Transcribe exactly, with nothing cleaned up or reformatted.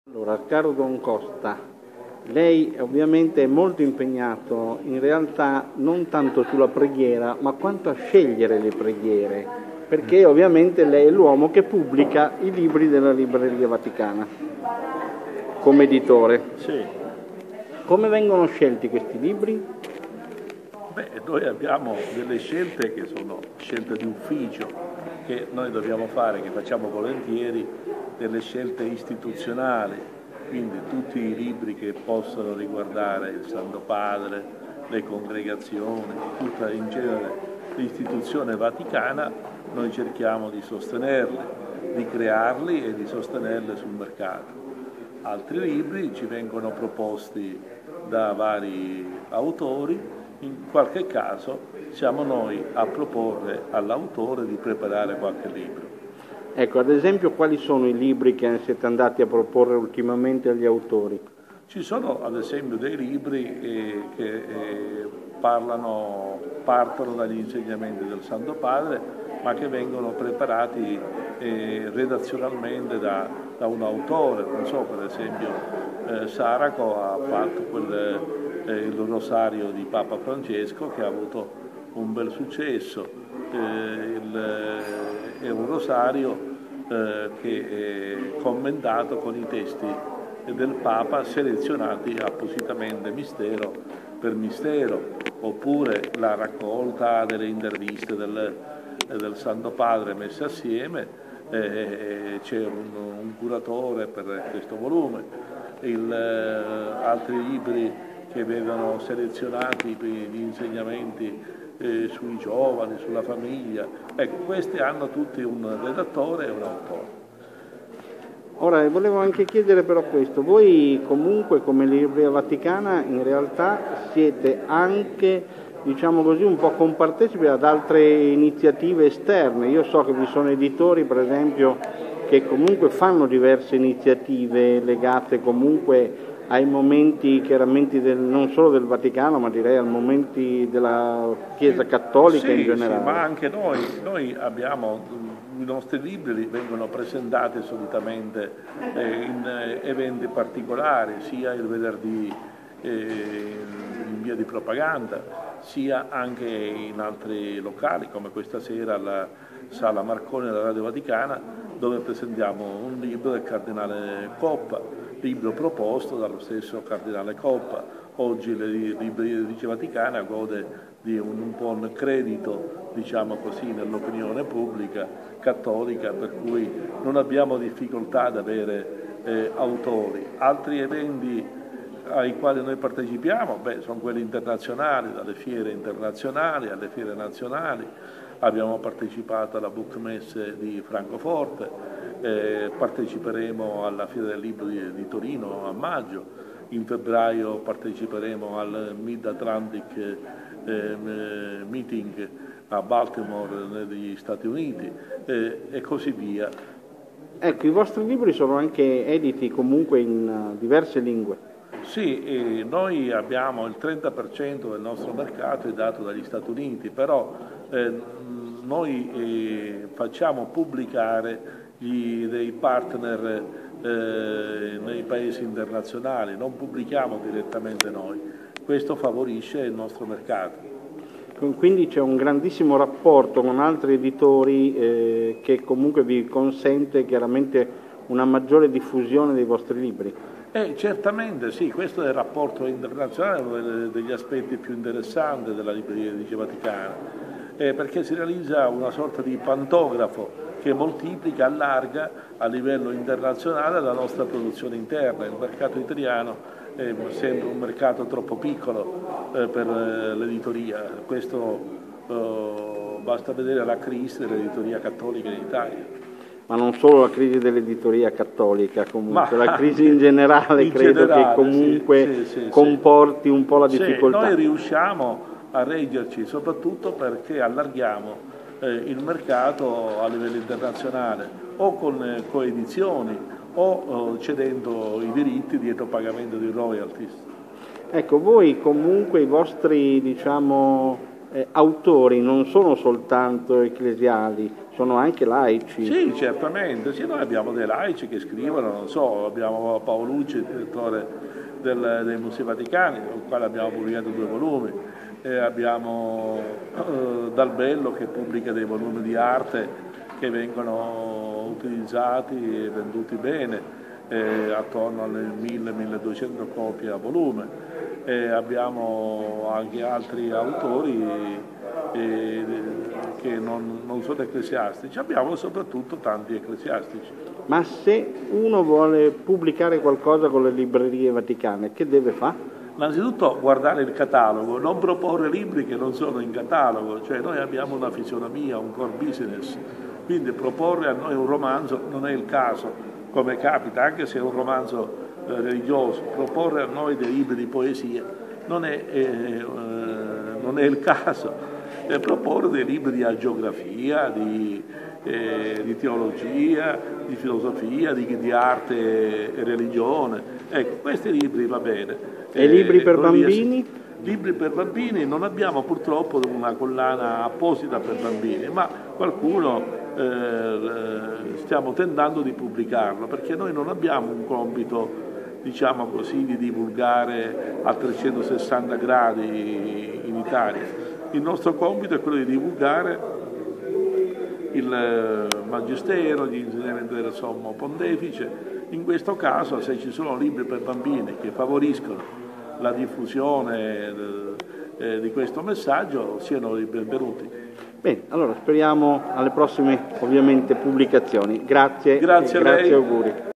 Allora, caro Don Costa, lei ovviamente è molto impegnato in realtà non tanto sulla preghiera, ma quanto a scegliere le preghiere, perché ovviamente lei è l'uomo che pubblica i libri della Libreria Vaticana come editore. Sì. Come vengono scelti questi libri? Beh, noi abbiamo delle scelte che sono scelte di ufficio, che noi dobbiamo fare, che facciamo volentieri, delle scelte istituzionali, quindi tutti i libri che possono riguardare il Santo Padre, le congregazioni, tutta in genere l'istituzione vaticana, noi cerchiamo di sostenerli, di crearli e di sostenerli sul mercato. Altri libri ci vengono proposti da vari autori, in qualche caso siamo noi a proporre all'autore di preparare qualche libro. Ecco, ad esempio, quali sono i libri che siete andati a proporre ultimamente agli autori? Ci sono ad esempio dei libri eh, che eh, parlano, partono dagli insegnamenti del Santo Padre, ma che vengono preparati eh, redazionalmente da, da un autore. Non so, per esempio eh, Saraco ha fatto quel, eh, il rosario di Papa Francesco, che ha avuto un bel successo. Eh, il, è un rosario eh, che è commentato con i testi del Papa selezionati appositamente mistero per mistero, oppure la raccolta delle interviste del, del Santo Padre messe assieme, eh, c'è un, un curatore per questo volume, il, eh, altri libri che vedono selezionati gli insegnamenti eh, sui giovani, sulla famiglia, ecco, questi hanno tutti un redattore e un autore. Ora, volevo anche chiedere però questo, voi comunque come Libreria Vaticana in realtà siete anche, diciamo così, un po' compartecipi ad altre iniziative esterne. Io so che vi sono editori, per esempio, che comunque fanno diverse iniziative legate comunque ai momenti chiaramente del, non solo del Vaticano, ma direi ai momenti della Chiesa Cattolica sì, in generale. Sì, ma anche noi, noi abbiamo, i nostri libri vengono presentati solitamente eh, in eh, eventi particolari, sia il venerdì eh, in via di propaganda, sia anche in altri locali, come questa sera alla Sala Marconi della Radio Vaticana, dove presentiamo un libro del Cardinale Coppa, libro proposto dallo stesso Cardinale Coppa. Oggi la Libreria Vaticana gode di un, un buon credito, diciamo così, nell'opinione pubblica cattolica, per cui non abbiamo difficoltà ad avere eh, autori. Altri eventi ai quali noi partecipiamo, beh, sono quelli internazionali, dalle fiere internazionali alle fiere nazionali. Abbiamo partecipato alla Book Messe di Francoforte, eh, parteciperemo alla Fiera del Libro di, di Torino a maggio, in febbraio parteciperemo al Mid-Atlantic eh, Meeting a Baltimore negli Stati Uniti eh, e così via. Ecco, i vostri libri sono anche editi comunque in uh, diverse lingue. Sì, eh, noi abbiamo il trenta per cento del nostro mercato è dato dagli Stati Uniti, però eh, noi eh, facciamo pubblicare gli, dei partner eh, nei paesi internazionali, non pubblichiamo direttamente noi. Questo favorisce il nostro mercato. Quindi c'è un grandissimo rapporto con altri editori eh, che comunque vi consente chiaramente una maggiore diffusione dei vostri libri. Eh, certamente sì, questo è il rapporto internazionale, uno degli aspetti più interessanti della Libreria Vaticana, eh, perché si realizza una sorta di pantografo che moltiplica, allarga a livello internazionale la nostra produzione interna. Il mercato italiano è sempre un mercato troppo piccolo eh, per eh, l'editoria, questo eh, basta vedere la crisi dell'editoria cattolica in Italia. Ma non solo la crisi dell'editoria cattolica, comunque, Ma la crisi in generale in credo generale, che comunque sì, sì, sì, comporti sì. un po' la difficoltà. Sì, noi riusciamo a reggerci soprattutto perché allarghiamo eh, il mercato a livello internazionale, o con eh, coedizioni o eh, cedendo i diritti dietro pagamento di royalties. Ecco, voi comunque i vostri, diciamo, eh, autori non sono soltanto ecclesiali, sono anche laici. Sì, certamente, sì, noi abbiamo dei laici che scrivono, non so, abbiamo Paolucci, il direttore del, dei Musei Vaticani, con il quale abbiamo pubblicato due volumi, e abbiamo eh, Dalbello che pubblica dei volumi di arte che vengono utilizzati e venduti bene, eh, attorno alle mille milleduecento copie a volume. E abbiamo anche altri autori eh, che non, non sono ecclesiastici, abbiamo soprattutto tanti ecclesiastici. Ma se uno vuole pubblicare qualcosa con le librerie vaticane, che deve fare? Innanzitutto guardare il catalogo, non proporre libri che non sono in catalogo, cioè noi abbiamo una fisionomia, un core business, quindi proporre a noi un romanzo non è il caso, come capita, anche se è un romanzo eh, religioso, proporre a noi dei libri di poesia non è, eh, eh, non è il caso, e proporre dei libri di agiografia, di, eh, di teologia, di filosofia, di, di arte e religione. Ecco, questi libri va bene. E eh, libri per bambini? Libri per bambini non abbiamo purtroppo una collana apposita per bambini, ma qualcuno eh, stiamo tentando di pubblicarlo, perché noi non abbiamo un compito, diciamo così, di divulgare a trecentosessanta gradi in Italia. Il nostro compito è quello di divulgare il Magistero, gli insegnamenti del Sommo Pontefice. In questo caso, se ci sono libri per bambini che favoriscono la diffusione eh, di questo messaggio, siano i benvenuti. Bene, allora speriamo alle prossime ovviamente pubblicazioni. Grazie, grazie, e grazie, auguri.